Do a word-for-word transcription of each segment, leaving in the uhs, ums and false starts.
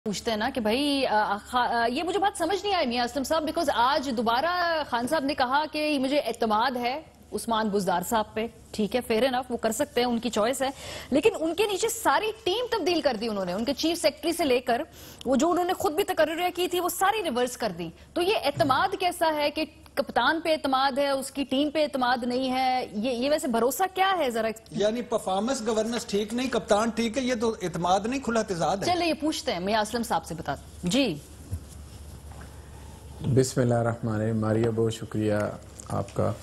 پوچھتے ہیں نا کہ بھائی یہ مجھے بات سمجھ نہیں آئی میاں اسلم صاحب، بیکاز آج دوبارہ خان صاحب نے کہا کہ مجھے اعتماد ہے عثمان بزدار صاحب پہ. ٹھیک ہے، فیئر انف، وہ کر سکتے ہیں، ان کی چوائس ہے، لیکن ان کے نیچے ساری ٹیم تبدیل کر دی انہوں نے. ان کے چیف سیکرٹری سے لے کر وہ جو انہوں نے خود بھی تقرریاں کی تھی وہ ساری ریورس کر دی. تو یہ اعتماد کیسا ہے کہ کپتان پہ اعتماد ہے، اس کی ٹیم پہ اعتماد نہیں ہے؟ یہ یہ ویسے بھروسہ کیا ہے ذرا؟ یعنی پرفارمنس گورننس ٹھیک نہیں، کپتان ٹھیک ہے، یہ تو اعتماد نہیں، کھلا تضاد ہے. چلے یہ پوچھتے ہیں میاں اسلم صاحب سے، بتا جی. بسم اللہ الرحمن الرحیم. ماریہ بہت شکریہ آپ کا.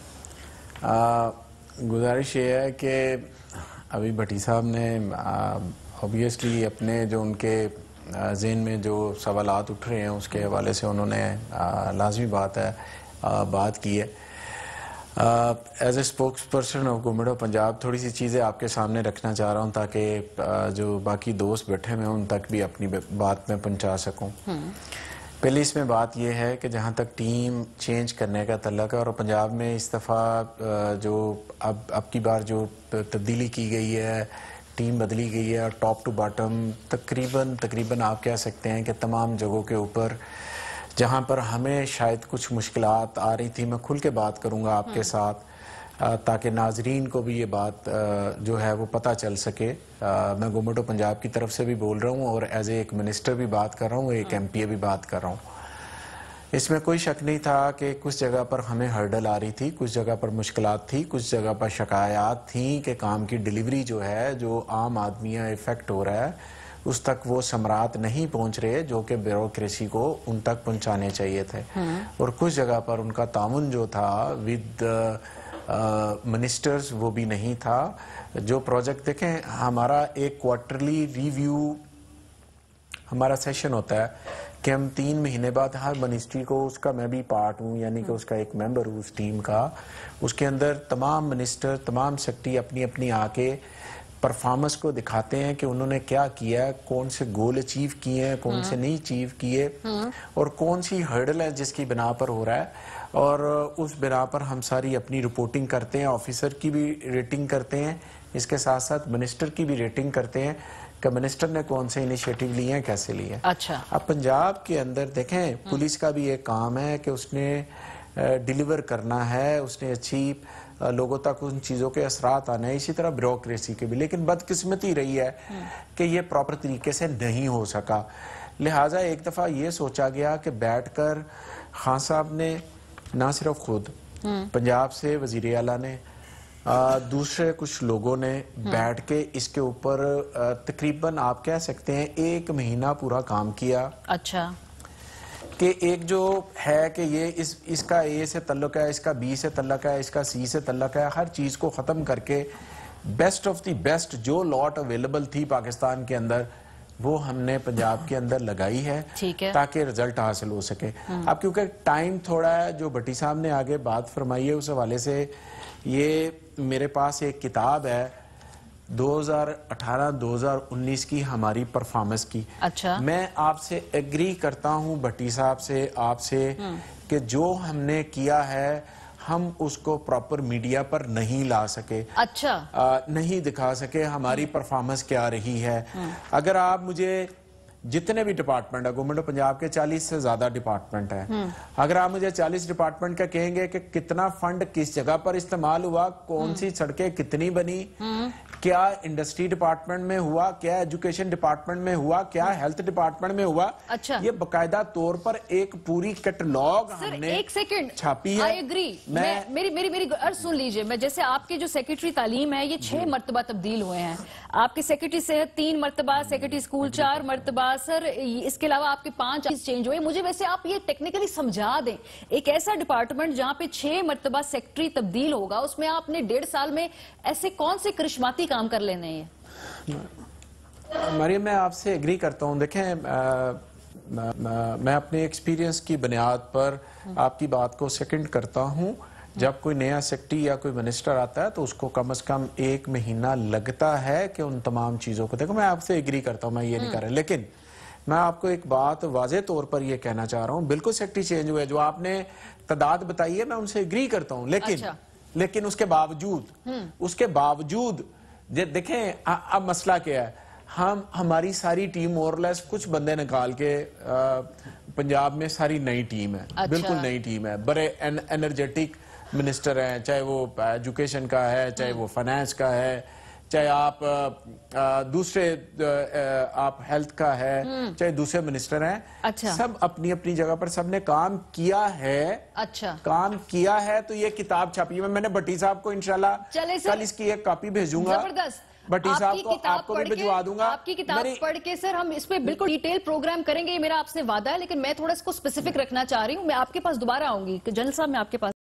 گزارش یہ ہے کہ ابھی بھٹی صاحب نے اوبیسلی اپنے جو ان کے ذہن میں جو سوالات اٹھ رہے ہیں اس کے حوالے سے انہوں نے لازمی بات ہے بات کی ہے. As a spokesperson of government of Punjab تھوڑی سی چیزیں آپ کے سامنے رکھنا چاہ رہا ہوں تاکہ جو باقی دوست بیٹھے ہوئے ہیں ان تک بھی اپنی بات میں پہنچا سکوں. پہلی اس میں بات یہ ہے کہ جہاں تک ٹیم چینج کرنے کا تعلق ہے، اور پنجاب میں اس دفعہ جو اب اب کی بار جو تبدیلی کی گئی ہے، ٹیم بدلی گئی ہے، اور ٹاپ ٹو باٹم تقریباً تقریباً آپ کہہ سکتے ہیں کہ تمام جگہوں کے اوپر جہاں پر ہمیں شاید کچھ مشکلات آ رہی تھی، میں کھل کے بات کروں گا آپ کے ساتھ تاکہ ناظرین کو بھی یہ بات جو ہے وہ پتہ چل سکے. میں گورنمنٹ آف پنجاب کی طرف سے بھی بول رہا ہوں اور ایز اے ایک منسٹر بھی بات کر رہا ہوں، ایک ایم پی اے بھی بات کر رہا ہوں. اس میں کوئی شک نہیں تھا کہ کچھ جگہ پر ہمیں ہرڈل آ رہی تھی، کچھ جگہ پر مشکلات تھی، کچھ جگہ پر شکایات تھیں کہ کام کی ڈیلیوری جو ہے جو عام آدمیاں افیکٹ ہو رہا ہے اس تک وہ ثمرات نہیں پہنچ رہے جو کہ بیوروکریسی کو ان تک پہنچانے چاہیے تھے. اور کچھ جگہ پر ان کا تعاون جو تھا ود منسٹرز وہ بھی نہیں تھا. جو پروجیکٹ دیکھیں، ہمارا ایک کوارٹرلی ریویو ہمارا سیشن ہوتا ہے کہ ہم تین مہینے بعد ہر منسٹری کو، اس کا میں بھی پارٹ ہوں، یعنی کہ اس کا ایک ممبر ہوں اس ٹیم کا، اس کے اندر تمام منسٹر تمام سیکرٹری اپنی اپنی آ کے پرفارمنس کو دکھاتے ہیں کہ انہوں نے کیا کیا ہے، کون سے گول اچیو کیے ہیں، کون سے نہیں اچیو کیے، اور کون سی ہرڈل ہے جس کی بنا پر ہو رہا ہے. اور اس بنا پر ہم ساری اپنی رپورٹنگ کرتے ہیں، آفیسر کی بھی ریٹنگ کرتے ہیں، اس کے ساتھ ساتھ منسٹر کی بھی ریٹنگ کرتے ہیں کہ منسٹر نے کون سے انیشیٹو لیے ہیں، کیسے لیے ہیں. اچھا، اب پنجاب کے اندر دیکھیں پولیس کا بھی ایک کام ہے کہ اس نے ڈیلیور کرنا ہے، اس نے اچھی لوگوں تک ان چیزوں کے اثرات آنے ہیں، اسی طرح بیوروکریسی کے بھی. لیکن بدقسمتی رہی ہے کہ یہ پراپر طریقے سے نہیں ہو سکا. لہٰذا ایک دفعہ یہ سوچا گیا کہ بیٹھ کر خان صاحب نے نہ صرف خود، پنجاب سے وزیر اعلیٰ نے، دوسرے کچھ لوگوں نے بیٹھ کے اس کے اوپر تقریباً آپ کہہ سکتے ہیں ایک مہینہ پورا کام کیا. اچھا، کہ ایک جو ہے کہ یہ اس اس کا اے سے تعلق ہے، اس کا بی سے تعلق ہے، اس کا سی سے تعلق ہے، ہر چیز کو ختم کر کے بیسٹ آف دی بیسٹ جو لاٹ اویلیبل تھی پاکستان کے اندر وہ ہم نے پنجاب کے اندر لگائی ہے تاکہ رزلٹ حاصل ہو سکے. اب کیونکہ ٹائم تھوڑا ہے، جو بھٹی صاحب نے آگے بات فرمائی ہے اس حوالے سے، یہ میرے پاس ایک کتاب ہے دو ہزار اٹھارہ دو ہزار انیس کی ہماری پرفارمنس کی. اچھا، میں آپ سے ایگری کرتا ہوں بھٹی صاحب سے، آپ سے، کہ جو ہم نے کیا ہے ہم اس کو پراپر میڈیا پر نہیں لا سکے. اچھا، نہیں دکھا سکے ہماری پرفارمنس کیا رہی ہے. اگر آپ مجھے جتنے بھی ڈپارٹمنٹ ہے، گورنمنٹ آف پنجاب کے چالیس سے زیادہ ڈپارٹمنٹ ہیں، اگر آپ مجھے چالیس ڈپارٹمنٹ کا کہیں گے کہ کتنا فنڈ کس جگہ پر استعمال ہوا، کون سی سڑکیں کتنی بنی، کیا انڈسٹری ڈپارٹمنٹ میں ہوا، کیا ایجوکیشن ڈپارٹمنٹ میں ہوا، کیا ہیلتھ ڈپارٹمنٹ میں ہوا، یہ باقاعدہ طور پر ایک پوری کیٹلاگ ہم نے ایک سیکنڈ چھاپی ہے. I agree. میری میری میری عرض سن لیجئے. میں جیسے آپ کے جو سیکرٹری تعلیم ہے یہ چھ مرتبہ تبدیل ہوئے ہیں، آپ کے سیکرٹری صحت تین مرتبہ، سیکرٹری اسکول چار مرتبہ، سر اس کے علاوہ آپ کے پانچ چینج ہوئے. مجھے ویسے آپ یہ ٹیکنیکلی سمجھا دیں، ایک ایسا ڈپارٹمنٹ جہاں پہ چھ مرتبہ سیکرٹری تبدیل ہوگا، اس میں آپ نے ڈیڑھ سال میں ایسے کون سے کرشماتی کام کر لینے ہیں؟ مریم، میں آپ سے ایگری کرتا ہوں. دیکھیں، میں اپنے ایکسپیرینس کی بنیاد پر آپ کی بات کو سیکنڈ کرتا ہوں. جب کوئی نیا سیکرٹری یا کوئی منسٹر آتا ہے تو اس کو کم از کم ایک مہینہ لگتا ہے کہ ان تمام چیزوں کو دیکھو. میں آپ سے ایگری کرتا ہوں، میں یہ نہیں کر رہا، لیکن میں آپ کو ایک بات واضح طور پر یہ کہنا چاہ رہا ہوں. بالکل سیکرٹری چینج ہوئے، جو آپ نے تعداد بتائی ہے میں ان سے ایگری کرتا ہوں، لیکن لیکن اس کے باوجود اس کے باوجود دیکھیں اب مسئلہ کیا ہے. ہم ہماری ساری ٹیم اور لیس کچھ بندے نکال کے پنجاب میں ساری نئی ٹیم ہے, بالکل نئی ٹیم ہے, بڑے انرجیٹک منسٹر ہیں, چاہے وہ ایجوکیشن کا ہے, چاہے وہ فائنانس کا ہے, چاہے آپ دوسرے آپ ہیلتھ کا ہے, چاہے دوسرے منسٹر ہیں, سب اپنی اپنی جگہ پر سب نے کام کیا ہے. اچھا کام کیا ہے تو یہ کتاب چھاپی ہے. میں نے بھٹی صاحب کو انشاءاللہ کل اس کی ایک کاپی بھیجوں گا, بھٹی صاحب کو آپ کو بھی بھجوا دوں گا. آپ کی کتاب پڑھ کے سر ہم اس پہ بالکل ڈیٹیل پروگرام کریں گے, یہ میرا آپ سے وعدہ ہے, لیکن میں تھوڑا اس کو اسپیسیفک رکھنا چاہ رہی ہوں. میں آپ کے پاس دوبارہ آؤں گی جنرل صاحب, میں آپ کے پاس